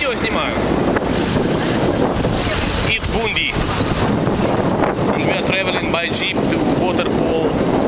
видео снимаю. It's Bundi. And we are traveling by jeep to waterfall